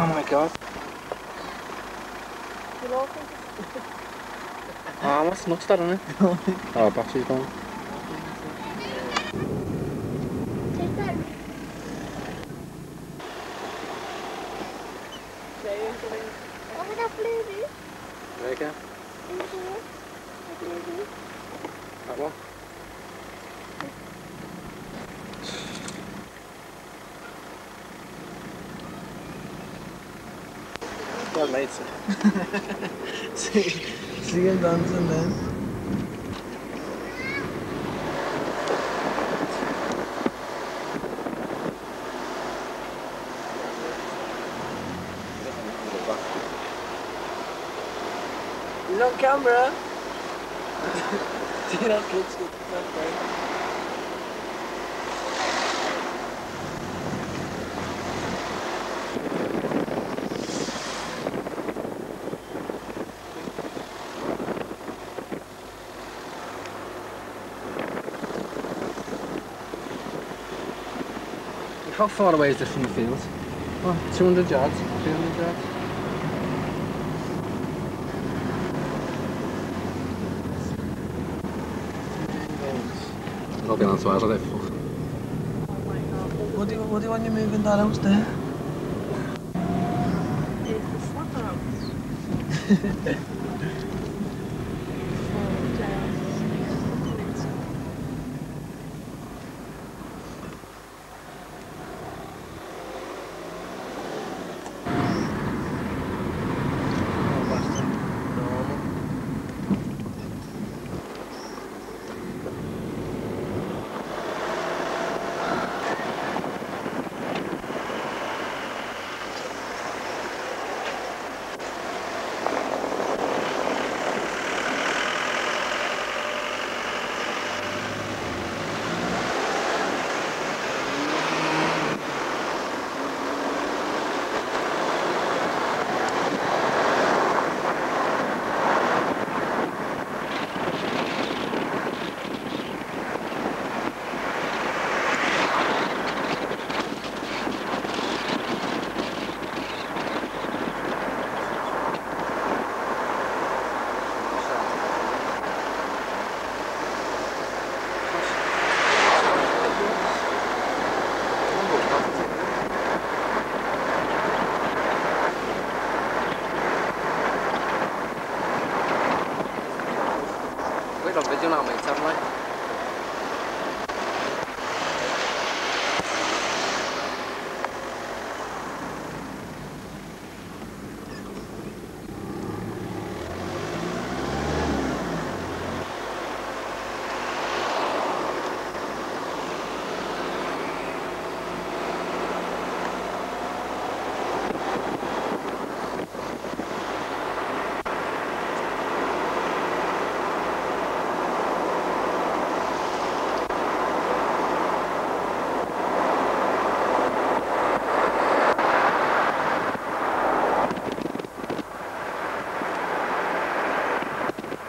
my god. Ah, what's nuts that, isn't it? Oh, battery's gone. Take that. Oh, that blue. There you go. That one? Well, mates. See him dancing then. He's on camera. See that kids get the How far away is this from the field? Oh, 200 yards, 300 yards. I'll be on to ours, I'll fuck. What do you want you moving that house there? It's the slapper house. Video now, mate, haven't I?